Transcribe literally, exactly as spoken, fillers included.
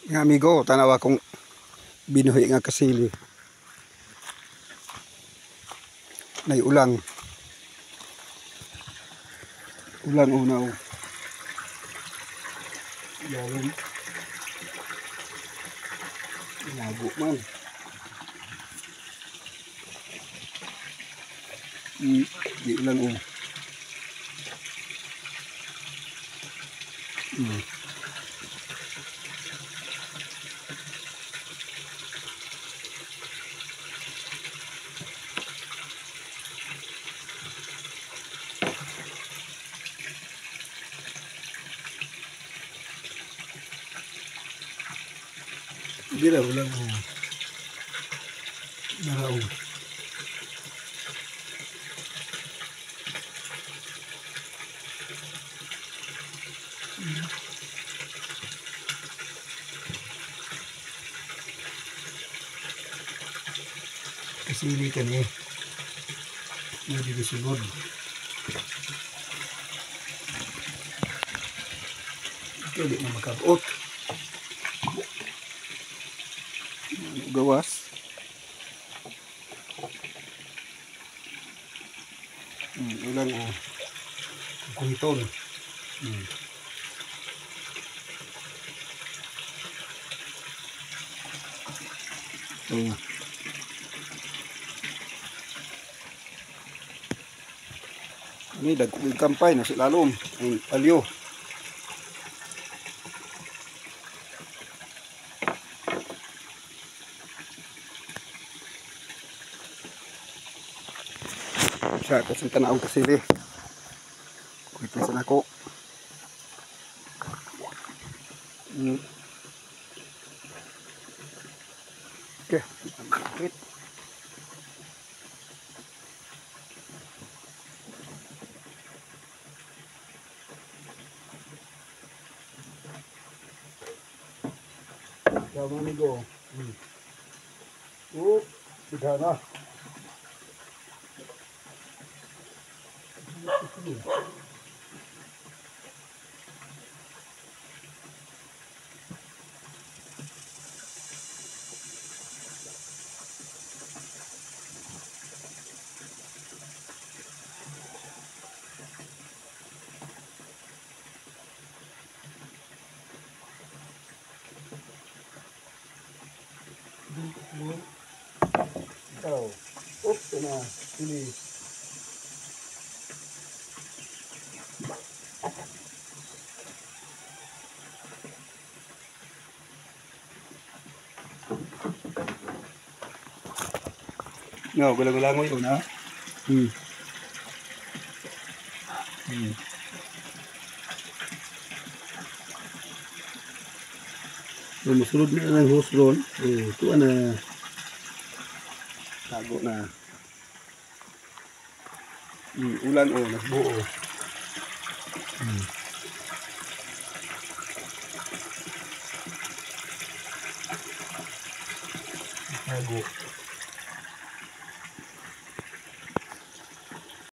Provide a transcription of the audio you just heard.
Nga amigo, tanawa kong binuhi nga kasili. Nay ulang. Ulang unaw. Yalim. Lago man. Hmm, di ulang o. Hmm. Hindi na ulang o. Naraw. Hmm. Kasili ka ni. Hindi ko sunod. Ito di na makabuot. Gawas. Hmm, ulang o. Kuntol. Hmm. Oh. Ini dagkog kampay na si lalom ang palyo. Siya kasi tanaw kasili. Kuitin sa nako. Hmm. Okay. Wait. Yaw mga amigo. Hmm. Oh, sudah na. Ikaw. Oops, na. Pili. No, gulang-gulangoy yun ha. Hmm. Hmm. So, masulod na ng hose ron. Eh, ito na. Tago na. Hmm, ulan o, nagbuo. Hmm. Tago.